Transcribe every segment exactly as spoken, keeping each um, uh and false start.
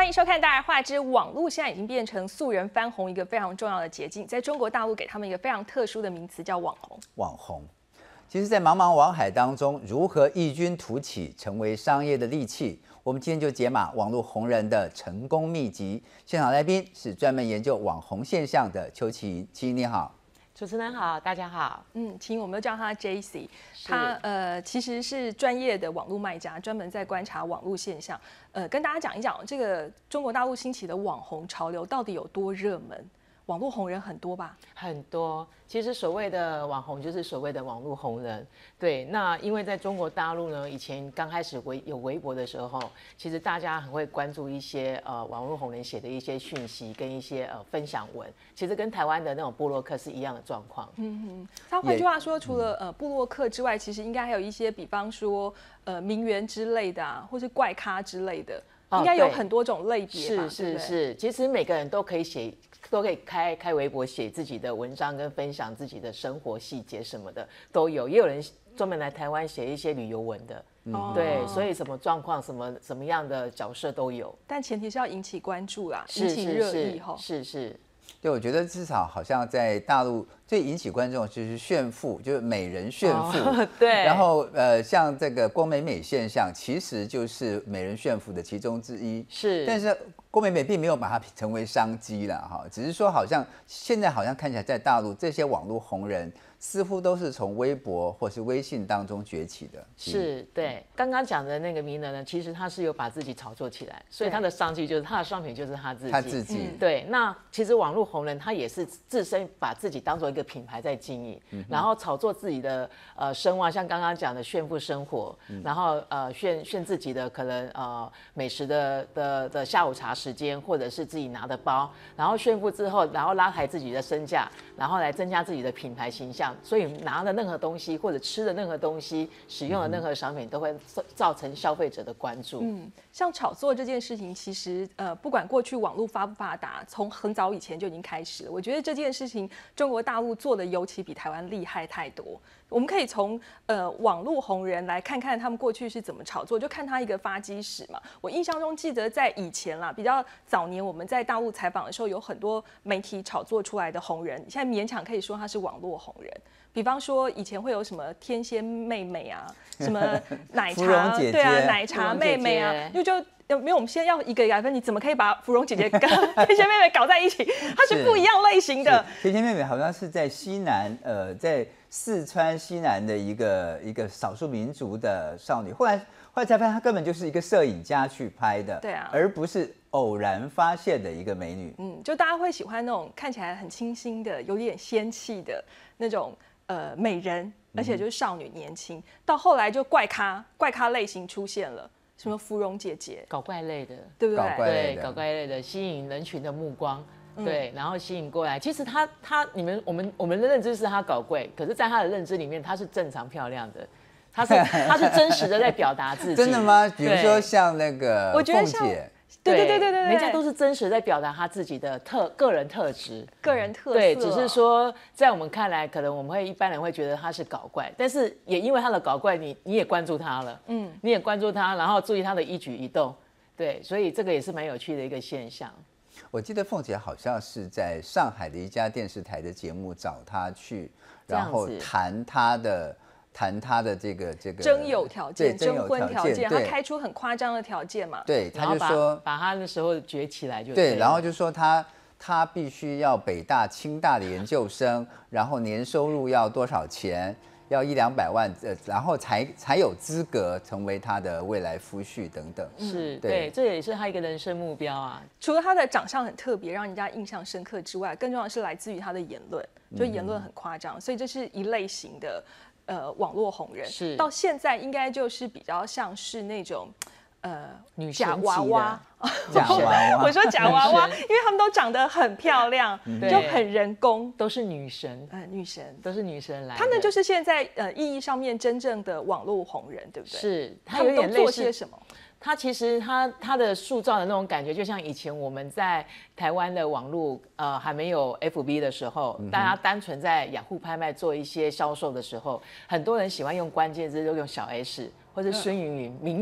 欢迎收看《大而化之》。网络现在已经变成素人翻红一个非常重要的捷径，在中国大陆给他们一个非常特殊的名词，叫网红。 网红，其实，在茫茫网海当中，如何异军突起，成为商业的利器？我们今天就解码网络红人的成功秘籍。现场来宾是专门研究网红现象的邱其莹，其莹你好。 主持人好，大家好。 嗯，请我们都叫他 J C， 他呃其实是专业的网络卖家，专门在观察网络现象。呃，跟大家讲一讲这个中国大陆兴起的网红潮流到底有多热门。网络红人很多吧？ 很多。其实所谓的网红就是所谓的网络红人。对，那因为在中国大陆呢，以前刚开始微有微博的时候，其实大家很会关注一些呃网络红人写的一些讯息跟一些呃分享文，其实跟台湾的那种部落客是一样的状况。 嗯哼，他换句话说，除了呃部落客之外，其实应该还有一些，比方说呃名媛之类的啊，或是怪咖之类的。应该有很多种类别吧？ 是是是，其实每个人都可以写，都可以开开微博写自己的文章，跟分享自己的生活细节什么的都有。也有人专门来台湾写一些旅游文的，嗯、对，所以什么状况、什么什么样的角色都有。 但前提是要引起关注啦，引起热议哈。 是是。 对，我觉得至少好像在大陆最引起观众就是炫富，就是美人炫富。 哦、对。 然后呃，像这个郭美美现象，其实就是美人炫富的其中之一。 是。 但是郭美美并没有把它成为商机了哈，只是说好像现在好像看起来在大陆这些网络红人似乎都是从微博或是微信当中崛起的。 是，对。刚刚讲的那个名人呢，其实他是有把自己炒作起来，所以他的商机就是他的商品就是他自己。 他自己。 嗯、对。那其实网络红人他也是自身把自己当做一个品牌在经营，嗯、然后炒作自己的呃声望，像刚刚讲的炫富生活，嗯、然后呃炫炫自己的可能呃美食的的的下午茶时间，或者是自己拿的包，然后炫富之后，然后拉抬自己的身价，然后来增加自己的品牌形象。所以拿的任何东西，或者吃的任何东西，使用的任何商品，都会造成消费者的关注。 嗯，像炒作这件事情，其实呃，不管过去网络发不发达，从很早以前就已经开始了。我觉得这件事情，中国大陆做的尤其比台湾厉害太多。我们可以从呃网络红人来看看他们过去是怎么炒作，就看他一个发迹史嘛。我印象中记得在以前啦，比较早年我们在大陆采访的时候，有很多媒体炒作出来的红人，现在勉强可以说他是网络红人。比方说以前会有什么天仙妹妹啊，什么奶茶， 姐姐对啊，奶茶妹妹啊，就就。没有，我们现在要一个一个来分，你怎么可以把芙蓉姐姐跟天仙妹妹搞在一起？它是不一样类型的。 天仙妹妹好像是在西南，呃，在四川西南的一个一个少数民族的少女。后来后来才发现，她根本就是一个摄影家去拍的， 对啊， 而不是偶然发现的一个美女。 嗯，就大家会喜欢那种看起来很清新的、有点仙气的那种呃美人，而且就是少女年轻。嗯、到后来就怪咖怪咖类型出现了。什么芙蓉姐姐， 搞怪类的， 对不对？ 搞怪类对，搞怪类的，吸引人群的目光， 嗯、 对，然后吸引过来。其实他他你们我们我们的认知是他搞怪，可是在他的认知里面，他是正常漂亮的，他是他是真实的在表达自己。 真的吗？比如说像那个凤姐。 对对对对对， 人家都是真实在表达他自己的特个人特质、 个人特色。 对，只是说在我们看来，可能我们会一般人会觉得他是搞怪，但是也因为他的搞怪，你你也关注他了，嗯，你也关注他，然后注意他的一举一动，对，所以这个也是蛮有趣的一个现象。 我记得凤姐好像是在上海的一家电视台的节目找她去，然后谈她的。谈他的这个这个征友条件、征婚条件，他开出很夸张的条件嘛？ 对，他就说把他那时候崛起来就对，然后就说他他必须要北大、清大的研究生，然后年收入要多少钱，要一两百万，呃，然后才才有资格成为他的未来夫婿等等。 是，对，这也是他一个人生目标啊。 除了他的长相很特别，让人家印象深刻之外，更重要的是来自于他的言论，就言论很夸张，所以这是一类型的。呃，网络红人是到现在应该就是比较像是那种呃女假娃娃， 假娃娃。 我说假娃娃，因为他们都长得很漂亮，就很人工， 都是女神， 呃，女神都是女神来。 他们就是现在呃意义上面真正的网络红人，对不对？ 是， 他们都做些什么？ 他其实他他的塑造的那种感觉，就像以前我们在台湾的网络呃还没有 F B 的时候，嗯、大家单纯在雅虎拍卖做一些销售的时候，很多人喜欢用关键字，都用小 S 或者孙芸芸名媛。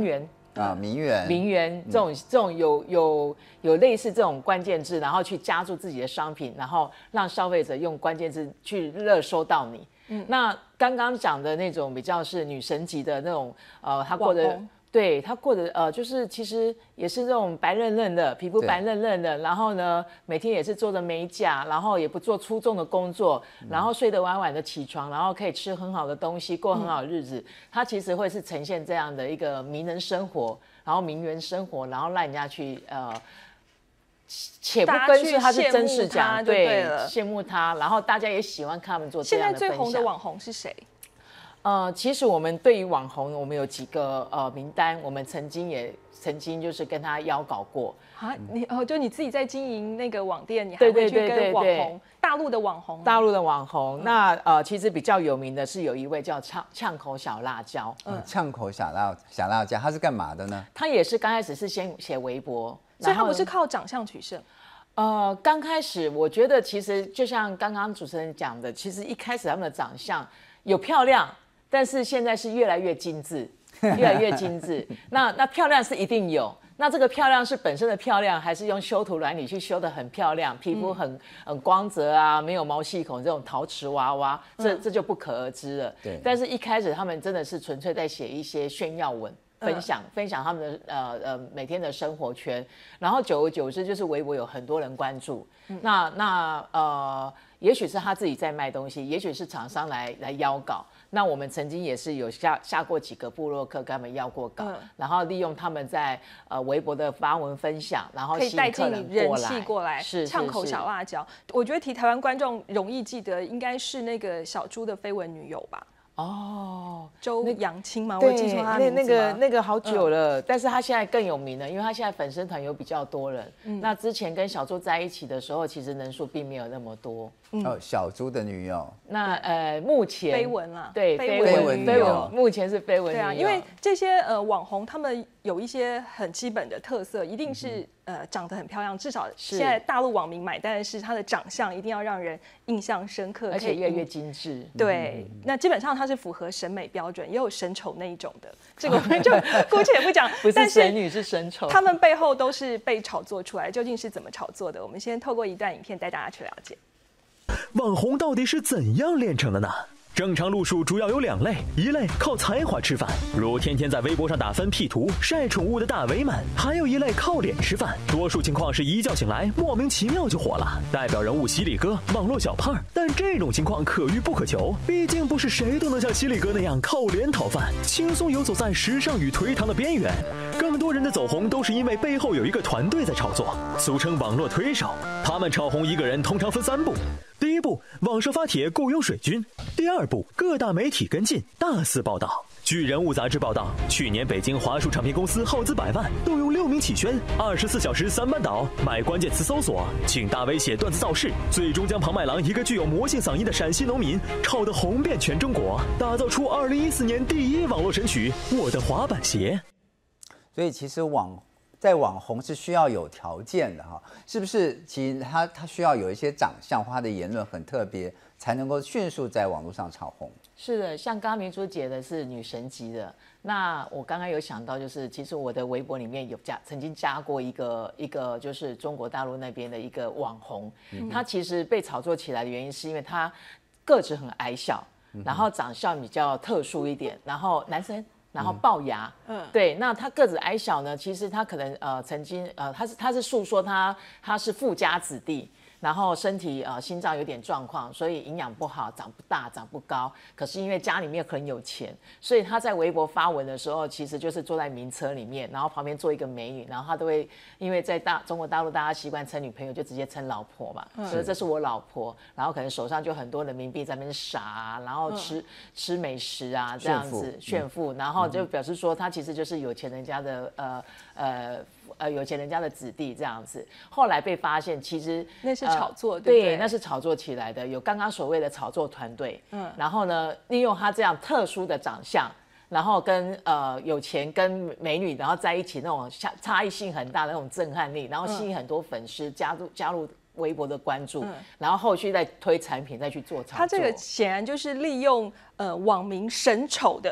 啊，名媛， 名媛这种这种有有有类似这种关键字，然后去加注自己的商品，然后让消费者用关键字去热搜到你。嗯，那刚刚讲的那种比较是女神级的那种，呃，她过的。对他过得呃，就是其实也是这种白嫩嫩的皮肤白嫩嫩的，然后呢，每天也是做着美甲，然后也不做出众的工作，然后睡得晚晚的起床，然后可以吃很好的东西，过很好的日子。他其实会是呈现这样的一个名人生活，然后名媛生活，然后让人家去呃。且不根据他是真是假，对，羡慕他，然后大家也喜欢看他们做这样的分享。 现在最红的网红是谁？ 呃，其实我们对于网红，我们有几个呃名单，我们曾经也曾经就是跟他邀稿过啊。你哦，就你自己在经营那个网店，你还会去跟网红，大陆的网红， 大陆的网红。嗯、那呃，其实比较有名的是有一位叫呛呛口小辣椒， 嗯，呛口小辣小辣椒，他是干嘛的呢？ 他也是刚开始是先写微博， 所以他不是靠长相取胜。 呃，刚开始我觉得其实就像刚刚主持人讲的，其实一开始他们的长相有漂亮。但是现在是越来越精致，越来越精致。那那漂亮是一定有，那这个漂亮是本身的漂亮，还是用修图软体去修得很漂亮，皮肤很、嗯、很光泽啊，没有毛细孔这种陶瓷娃娃，这这就不可而知了。对。但是一开始他们真的是纯粹在写一些炫耀文。分享分享他们的呃呃每天的生活圈，然后久而久之就是微博有很多人关注，嗯、那那呃也许是他自己在卖东西，也许是厂商来来邀稿。那我们曾经也是有下下过几个部落客跟他们要过稿，嗯、然后利用他们在呃微博的发文分享，然后吸引客人过来， 人气过来， 是呛口小辣椒。我觉得提台湾观众容易记得，应该是那个小猪的绯闻女友吧。 哦， 周扬青吗？我记错他名字吗？ 那个那个好久了，嗯、但是他现在更有名了，因为他现在粉丝团有比较多人。嗯、那之前跟小猪在一起的时候，其实人数并没有那么多。 嗯、哦，小猪的女友。 那呃，目前绯闻啦， 对， 绯闻绯闻，目前是绯闻。 对啊，因为这些呃网红，他们有一些很基本的特色，一定是、嗯、呃长得很漂亮，至少现在大陆网民买单的是他的长相一定要让人印象深刻， 而且越来越精致。 对，嗯、那基本上他是符合审美标准，也有神丑那一种的，这个我们就姑且不讲。 不是神女是神丑， 他们背后都是被炒作出来，究竟是怎么炒作的？我们先透过一段影片带大家去了解。 网红到底是怎样炼成的呢？正常路数主要有两类，一类靠才华吃饭，如天天在微博上打分 P 图晒宠物的大 V 们；还有一类靠脸吃饭，多数情况是一觉醒来莫名其妙就火了，代表人物犀利哥、网络小胖。但这种情况可遇不可求，毕竟不是谁都能像犀利哥那样靠脸讨饭，轻松游走在时尚与颓唐的边缘。更多人的走红都是因为背后有一个团队在炒作，俗称网络推手。他们炒红一个人通常分三步。第一步，网上发帖雇佣水军；第二步，各大媒体跟进，大肆报道。据人物杂志报道，去年北京华数唱片公司耗资百万，动用六名启宣，二十四小时三班倒，买关键词搜索，请大 V 写段子造势，最终将庞麦郎一个具有魔性嗓音的陕西农民炒得红遍全中国，打造出二零一四年第一网络神曲《我的滑板鞋》。 所以其实网在网红是需要有条件的哈，是不是？其实他他需要有一些长相或他的言论很特别，才能够迅速在网络上炒红。 是的，像刚刚明珠姐的是女神级的，那我刚刚有想到，就是其实我的微博里面有加，曾经加过一个一个就是中国大陆那边的一个网红，嗯、他其实被炒作起来的原因是因为他个子很矮小，嗯、然后长相比较特殊一点，然后男生。然后龅牙，嗯，对，那他个子矮小呢，其实他可能呃曾经呃他是他是诉说他他是富家子弟，然后身体呃心脏有点状况，所以营养不好，长不大，长不高。可是因为家里面很有钱，所以他在微博发文的时候，其实就是坐在名车里面，然后旁边坐一个美女，然后他都会因为在大中国大陆大家习惯称女朋友就直接称老婆嘛，嗯、所以这是我老婆，然后可能手上就很多人民币在那边撒、啊，然后吃、嗯、吃美食啊这样子炫富，然后就表示说他其实就是有钱人家的呃呃。呃，有钱人家的子弟这样子，后来被发现，其实那是炒作， 呃、 对不对？ 对，那是炒作起来的，有刚刚所谓的炒作团队，嗯，然后呢，利用他这样特殊的长相，然后跟呃有钱跟美女，然后在一起那种差异性很大的那种震撼力，然后吸引很多粉丝加入加入微博的关注，嗯、然后后续再推产品，再去做炒作。 他这个显然就是利用呃网民神丑的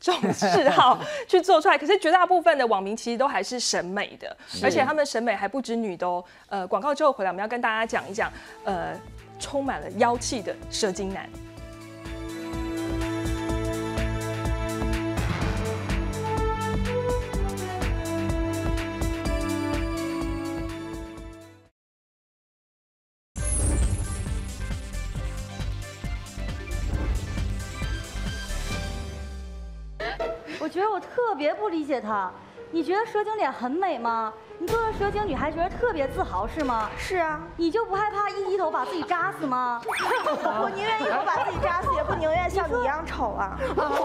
这种嗜好去做出来。可是绝大部分的网民其实都还是审美的，而且他们审美还不止女的哦。呃，广告之后回来，我们要跟大家讲一讲，呃，充满了妖气的蛇精男。 我觉得我特别不理解他。你觉得蛇精脸很美吗？你做了蛇精女还觉得特别自豪是吗？ 是啊。 你就不害怕一低头把自己扎死吗？ 我宁愿一头把自己扎死，也不宁愿像你一样丑啊。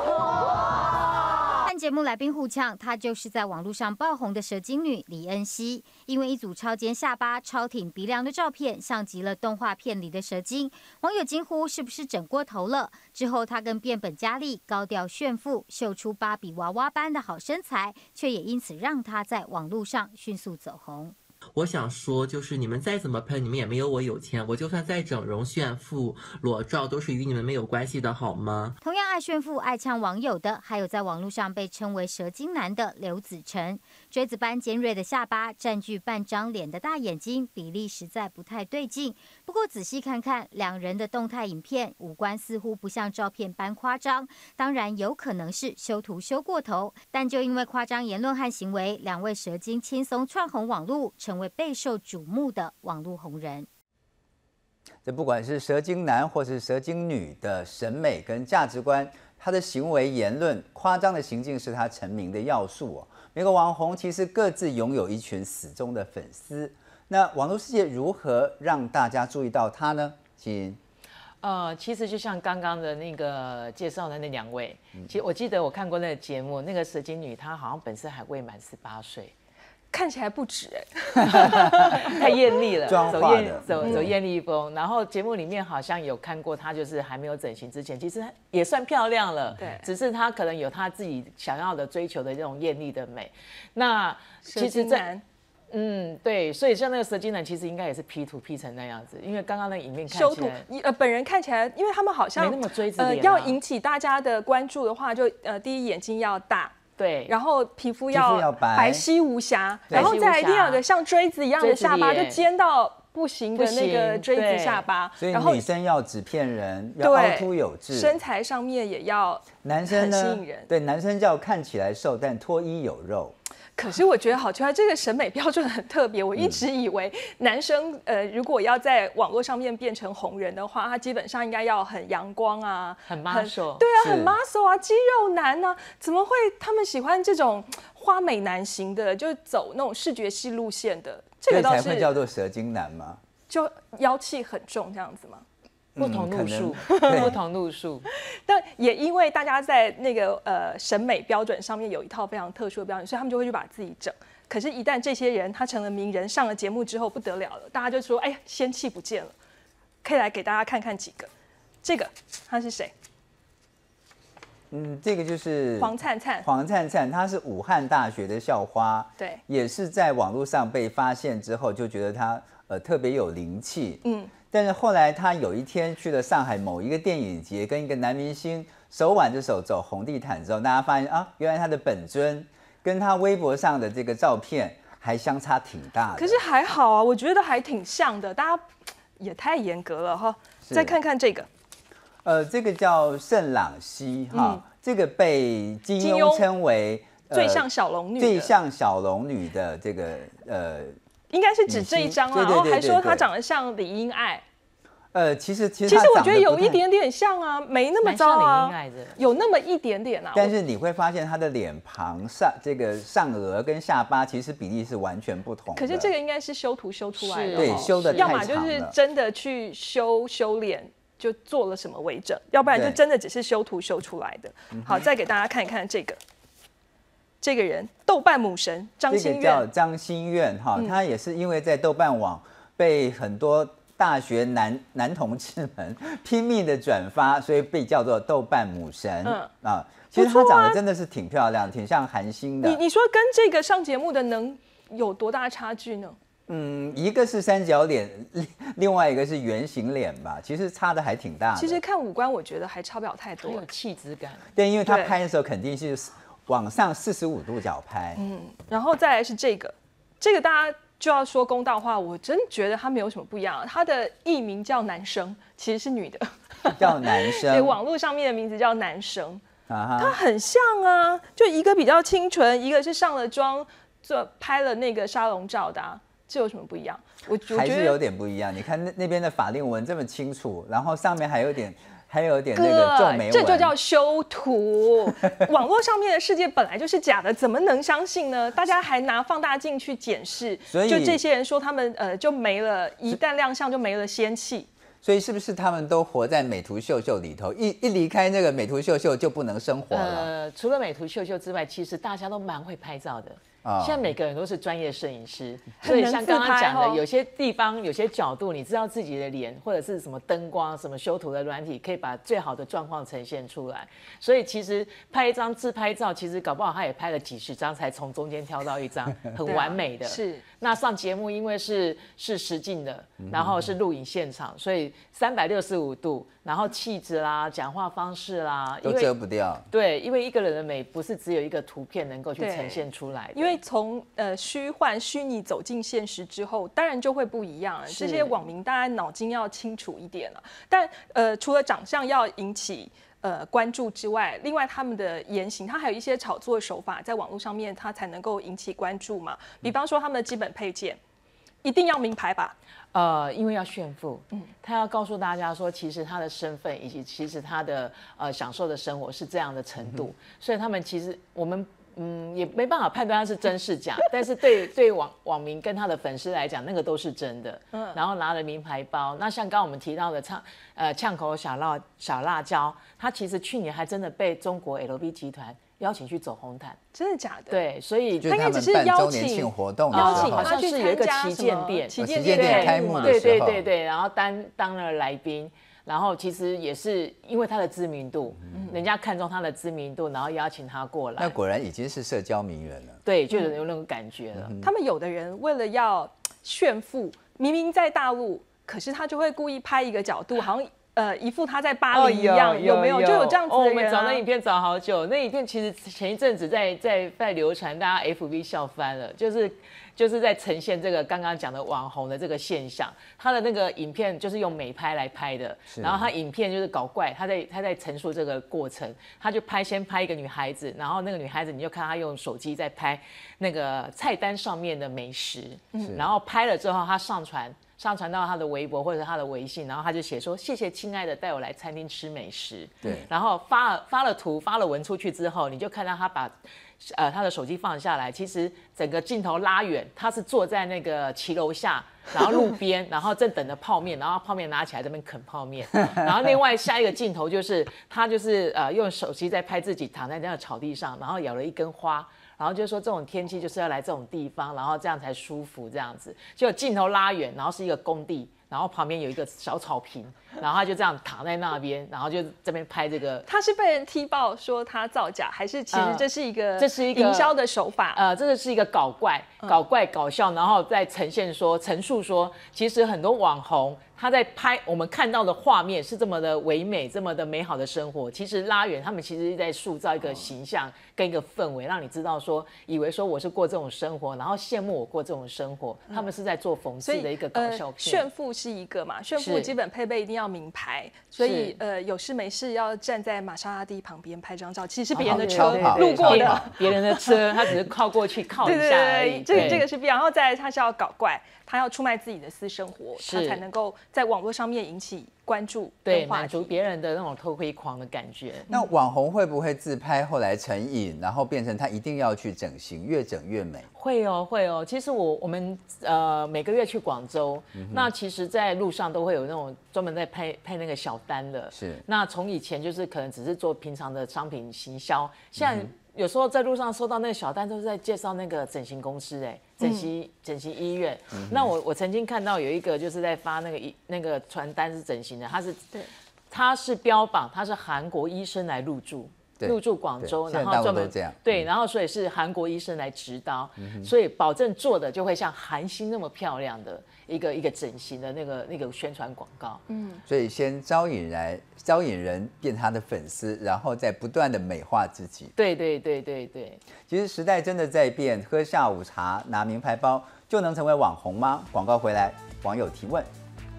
和节目来宾互呛，她就是在网络上爆红的蛇精女李恩熙。因为一组超尖下巴、超挺鼻梁的照片，像极了动画片里的蛇精，网友惊呼是不是整过头了？之后她跟变本加厉，高调炫富，秀出芭比娃娃般的好身材，却也因此让她在网络上迅速走红。 我想说，就是你们再怎么喷，你们也没有我有钱。我就算再整容炫富、裸照，都是与你们没有关系的，好吗？ 同样爱炫富、爱呛网友的，还有在网络上被称为蛇精男的刘子成。锥子般尖锐的下巴占据半张脸的大眼睛，比例实在不太对劲。不过仔细看看两人的动态影片，五官似乎不像照片般夸张，当然有可能是修图修过头。但就因为夸张言论和行为，两位蛇精轻松窜红网络，成为备受瞩目的网络红人。 这不管是蛇精男或是蛇精女的审美跟价值观，他的行为言论夸张的行径是他成名的要素哦。每个网红其实各自拥有一群死忠的粉丝，那网络世界如何让大家注意到他呢？请。 呃，其实就像刚刚的那个介绍的那两位，其实我记得我看过那个节目，那个蛇精女她好像本身还未满十八岁。 看起来不止哎，太艳丽了，走艳走走艳丽风。然后节目里面好像有看过她，就是还没有整形之前，其实也算漂亮了。 对， 只是她可能有她自己想要的追求的这种艳丽的美。那其实在嗯对，所以像那个蛇精男，其实应该也是 P 图 P 成那样子，因为刚刚那个影片看起来， 呃，本人看起来，因为他们好像没那么锥子脸、啊， 呃，要引起大家的关注的话，就呃，第一眼睛要大。 对， 然后皮肤要白皙无瑕，然后再来第二个像锥子一样的下巴，就尖到不行的那个锥子下巴。 所以女生要纸片人，要凹凸有致， 身材上面也要男生呢， 很吸引人。 对，男生就要看起来瘦，但脱衣有肉。 可是我觉得好奇怪，这个审美标准很特别。我一直以为男生呃，如果要在网络上面变成红人的话，他基本上应该要很阳光啊， 很 muscle， 对啊，很 muscle 啊，肌肉男啊，怎么会他们喜欢这种花美男型的，就走那种视觉系路线的？这个倒是才会叫做蛇精男吗？ 就妖气很重这样子吗？ 不同路数， 嗯、 不同路数， 但也因为大家在那个呃审美标准上面有一套非常特殊的标准，所以他们就会去把自己整。可是，一旦这些人他成了名人，上了节目之后不得了了，大家就说：“哎呀，仙气不见了。”可以来给大家看看几个。这个他是谁？ 嗯，这个就是黄灿灿。 黄灿灿，他是武汉大学的校花， 对， 也是在网络上被发现之后，就觉得他呃特别有灵气，嗯。但是后来他有一天去了上海某一个电影节，跟一个男明星手挽着手走红地毯之后，大家发现啊，原来他的本尊跟他微博上的这个照片还相差挺大的。 可是还好啊，我觉得还挺像的，大家也太严格了哈。再看看这个， 呃，这个叫盛朗熙哈，嗯、这个被金庸称为、 呃、最像小龙女， 最像小龙女的这个呃。 应该是指这一张啊，然后还说她长得像李英爱。 呃，其实其实其实我觉得有一点点像啊，没那么糟啊，有那么一点点啊。 但是你会发现她的脸庞上这个上颚跟下巴其实比例是完全不同的。 可是这个应该是修图修出来的， 对，修的太长了。 要么就是真的去修修脸，就做了什么微整，要不然就真的只是修图修出来的。好，再给大家看一看这个。这个人，豆瓣母神张馨月，这个叫张馨月哈，嗯、他也是因为在豆瓣网被很多大学男男同志们拼命的转发，所以被叫做豆瓣母神、嗯、啊。其实她长得真的是挺漂亮，挺像韩星的。 你你说跟这个上节目的能有多大差距呢？ 嗯，一个是三角脸， 另外一个是圆形脸吧，其实差的还挺大的。 其实看五官，我觉得还差不了太多， 有气质感。 对，因为他对拍的时候肯定是往上四十五度角拍。 嗯，然后再来是这个，这个大家就要说公道话，我真觉得他没有什么不一样。他的艺名叫男生，其实是女的， 叫男生。 对，网络上面的名字叫男生。 啊他很像啊，就一个比较清纯，一个是上了妆，做拍了那个沙龙照的、啊，这有什么不一样？我觉得还是有点不一样。你看那那边的法令纹这么清楚，然后上面还有点还有点那个皱眉纹， 这就叫修图。网络上面的世界本来就是假的，怎么能相信呢？大家还拿放大镜去检视， 所以就这些人说他们呃就没了，一旦亮相就没了仙气。 所以是不是他们都活在美图秀秀里头？一一离开那个美图秀秀就不能生活了？ 呃，除了美图秀秀之外，其实大家都蛮会拍照的。哦、现在每个人都是专业摄影师，所以像刚刚讲的，有些地方、有些角度，你知道自己的脸或者是什么灯光、什么修图的软体，可以把最好的状况呈现出来。所以其实拍一张自拍照，其实搞不好他也拍了几十张，才从中间挑到一张很完美的。 啊、是。 那上节目因为是是实境的，然后是录影现场，所以三百六十五度，然后气质啦、讲话方式啦， 都遮不掉。 对，因为一个人的美不是只有一个图片能够去呈现出来的。 因为从呃虚幻、虚拟走进现实之后，当然就会不一样了。这些网民大家脑筋要清楚一点了。但呃，除了长相要引起呃关注之外，另外他们的言行，他还有一些炒作手法，在网络上面他才能够引起关注嘛。比方说他们的基本配件，一定要名牌吧？ 呃，因为要炫富，嗯，他要告诉大家说，其实他的身份以及其实他的呃享受的生活是这样的程度，嗯、所以他们其实我们。嗯，也没办法判断他是真是假，但是对对网网民跟他的粉丝来讲，那个都是真的。嗯，然后拿了名牌包，那像刚刚我们提到的呛呃呛口小辣小辣椒，他其实去年还真的被中国 L V 集团邀请去走红毯， 真的假的？ 对，所以他应该只是办周年庆活动的时候， 邀请好像是有一个旗舰店， 旗舰店开幕的时候， 对对对对，然后当当了来宾。然后其实也是因为他的知名度，嗯、人家看中他的知名度，然后邀请他过来。 那果然已经是社交名媛了。 对，就有那种感觉了。 嗯、他们有的人为了要炫富，明明在大陆，可是他就会故意拍一个角度，好像呃一副他在巴黎一样，哦、有, 有没有？就有这样子的人、啊哦。我们找那影片找好久，那影片其实前一阵子在在在流传，大家 F B 笑翻了，就是。就是在呈现这个刚刚讲的网红的这个现象，他的那个影片就是用美拍来拍的，然后他影片就是搞怪，他在他在陈述这个过程，他就拍先拍一个女孩子，然后那个女孩子你就看他用手机在拍那个菜单上面的美食，然后拍了之后他上传。上传到他的微博或者他的微信，然后他就写说：“谢谢亲爱的，带我来餐厅吃美食。” 对， 然后发了发了图发了文出去之后，你就看到他把呃他的手机放下来，其实整个镜头拉远，他是坐在那个骑楼下，然后路边，然后正等着泡面，然后泡面拿起来这边啃泡面，然后另外下一个镜头就是他就是呃用手机在拍自己躺在那个草地上，然后咬了一根花。然后就说这种天气就是要来这种地方，然后这样才舒服这样子。就镜头拉远，然后是一个工地，然后旁边有一个小草坪，然后他就这样躺在那边，然后就这边拍这个。 他是被人踢爆说他造假，还是其实这是一个、呃、 这是一个营销的手法？ 呃，这个是一个搞怪、搞怪、搞笑，然后再呈现说、陈述说，其实很多网红。他在拍我们看到的画面是这么的唯美，这么的美好的生活。其实拉远，他们其实是在塑造一个形象跟一个氛围，让你知道说，以为说我是过这种生活，然后羡慕我过这种生活。嗯、他们是在做讽刺的一个搞笑片。呃、 炫富是一个嘛，炫富基本配备一定要名牌，所以呃有事没事要站在玛莎拉蒂旁边拍张照，其实是别人的车路过的， 别人的车，他只是靠过去靠一下而已。 对对对，这个这个是必要。然后再来，他是要搞怪。他要出卖自己的私生活，他才能够在网络上面引起关注， 对，满足别人的那种偷窥狂的感觉。 那网红会不会自拍后来成瘾，然后变成他一定要去整形，越整越美？ 会哦，会哦。其实我我们呃每个月去广州，嗯、那其实在路上都会有那种专门在拍拍那个小单的。 是。 那从以前就是可能只是做平常的商品行销，现在。嗯有时候在路上收到那个小单，都是在介绍那个整形公司、欸，哎，整形、嗯、整形医院。嗯、那我我曾经看到有一个就是在发那个一那个传单是整形的，他是对，他是标榜他是韩国医生来入驻， 入住广州， 然后专门这样对，然后所以是韩国医生来执刀，嗯、所以保证做的就会像韩星那么漂亮的一个一个整形的那个那个宣传广告。嗯， 所以先招引来招引人变他的粉丝，然后再不断的美化自己。 对对对对对。 其实时代真的在变，喝下午茶拿名牌包就能成为网红吗？广告回来，网友提问。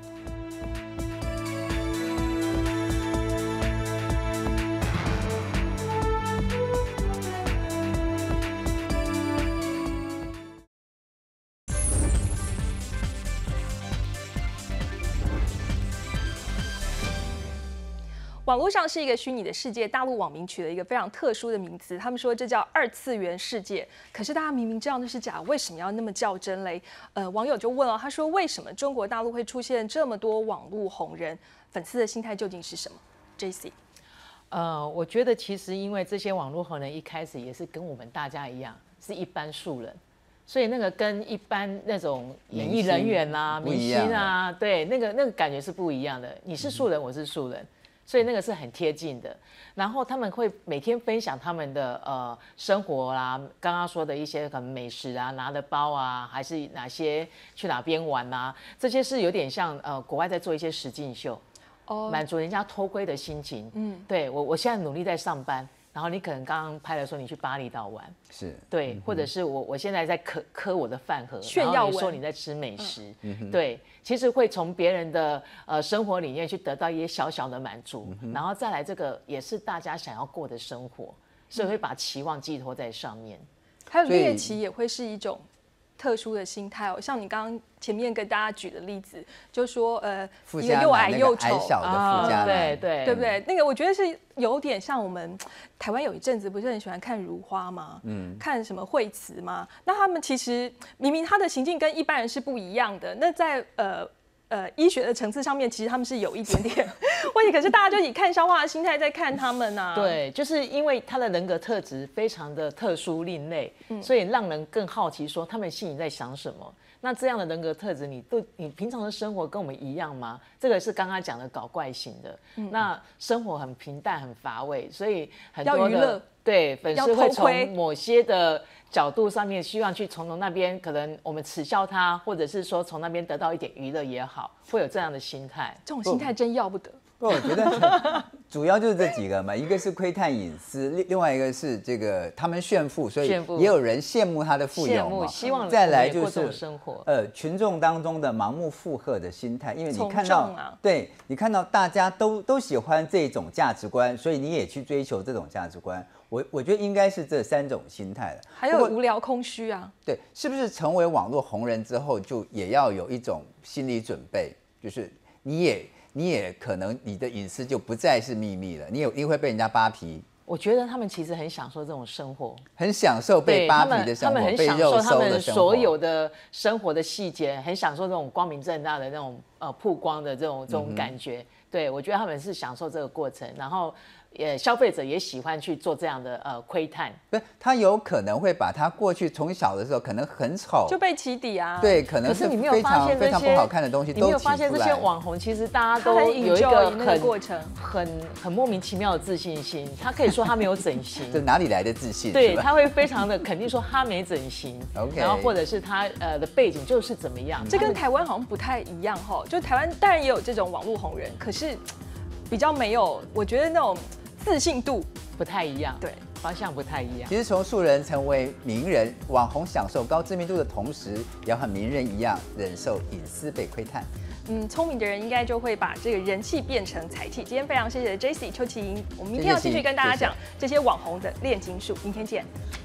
网络上是一个虚拟的世界，大陆网民取了一个非常特殊的名词，他们说这叫二次元世界。可是大家明明知道那是假，为什么要那么较真嘞？呃，网友就问了，他说为什么中国大陆会出现这么多网络红人？粉丝的心态究竟是什么 ？J C， 呃，我觉得其实因为这些网络红人一开始也是跟我们大家一样，是一般素人。所以那个跟一般那种演艺人员啊、明星啊，对，那个那个感觉是不一样的。你是素人，我是素人。所以那个是很贴近的，然后他们会每天分享他们的呃生活啦，刚刚说的一些可能美食啊，拿的包啊，还是哪些去哪边玩啊，这些是有点像呃国外在做一些实境秀，哦，满足人家偷窥的心情。嗯，对我我现在努力在上班。然后你可能刚刚拍的时候，你去巴厘岛玩， 是对，嗯、或者是我我现在在磕磕我的饭盒， 炫耀文， 你说你在吃美食，嗯、对，其实会从别人的呃生活里面去得到一些小小的满足，嗯、然后再来这个也是大家想要过的生活，所以会把期望寄托在上面。 还有猎奇也会是一种特殊的心态哦，像你刚刚前面跟大家举的例子，就说呃，一个又矮又丑小的富家男， 对对对不对？那个我觉得是有点像我们台湾有一阵子不是很喜欢看如花吗？嗯，看什么惠慈吗？那他们其实明明他的行径跟一般人是不一样的，那在呃。呃，医学的层次上面，其实他们是有一点点问题，可是大家就以看笑话的心态在看他们啊。 对，就是因为他的人格特质非常的特殊另类，嗯、所以让人更好奇说他们心里在想什么。那这样的人格特质，你都你平常的生活跟我们一样吗？这个是刚刚讲的搞怪型的。嗯、那生活很平淡、很乏味，所以很多的对粉丝会从某些的角度上面，希望去从那边可能我们耻笑他，或者是说从那边得到一点娱乐也好，会有这样的心态。 这种心态真要不得。 不，我觉得主要就是这几个嘛，一个是窥探隐私，另另外一个是这个他们炫富，所以也有人羡慕他的富有嘛。 希望再来就是生活， 呃，群众当中的盲目附和的心态，因为你看到， 啊、 对你看到大家都都喜欢这种价值观，所以你也去追求这种价值观。我我觉得应该是这三种心态了。 还有无聊空虚啊。 对，是不是成为网络红人之后，就也要有一种心理准备，就是你也。你也可能你的隐私就不再是秘密了，你有一定会被人家扒皮。 我觉得他们其实很享受这种生活， 很享受被扒皮的生活， 他们很享受他们所有的生活的细节，很享受这种光明正大的那种呃曝光的这种这种感觉。嗯、对，我觉得他们是享受这个过程，然后也消费者也喜欢去做这样的呃窥探。 不是，他有可能会把他过去从小的时候可能很丑就被起底啊， 对，可能是非常非常不好看的东西都起出来。 你没有发现这些网红其实大家都有一个很过程很很莫名其妙的自信心，他可以说他没有整形， 这哪里来的自信？ 对，他会非常的肯定说他没整形 ，OK， 然后或者是他呃的背景就是怎么样。 这跟台湾好像不太一样哈，就台湾当然也有这种网络红人，可是比较没有，我觉得那种自信度不太一样， 对， 方向不太一样。 其实从素人成为名人，网红享受高知名度的同时，也要和名人一样忍受隐私被窥探。 嗯，聪明的人应该就会把这个人气变成财气。今天非常谢谢 J C 邱麒莹，我们明天要继续跟大家讲这些网红的炼金术，明天见。